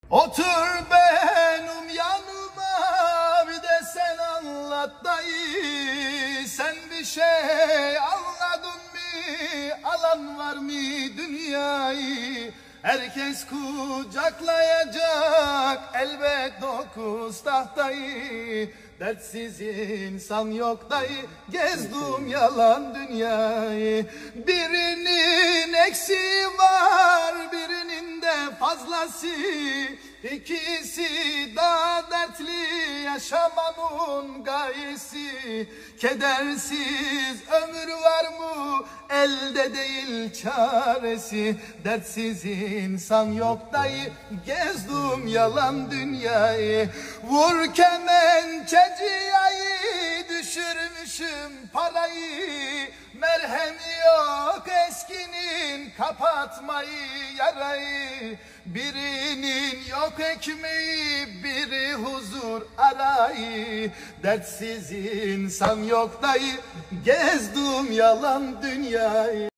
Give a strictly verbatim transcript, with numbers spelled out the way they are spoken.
Otur benim yanıma, bir de sen anlat dayı. Sen bir şey anladın mı? Alan var mı dünyayı? Herkes kucaklayacak elbet dokuz tahtayı. Dertsiz insan yok dayı, gezdim yalan dünyayı. Birinin eksiği var, birinin de fazlası. İkisi daha dertli yaşamanın gayesi. Kedersiz ömür var mı? Elde değil çaresi. Dertsiz insan yok dayı, gezdim yalan dünyayı. Vur kemençeciyi, düşürmüşüm parayı. Merhem yok eskinin, kapatmayı yarayı. Birinin yok ekmeği, biri huzur arayı. Dertsiz insan yok dayı, gezdim yalan dünyayı.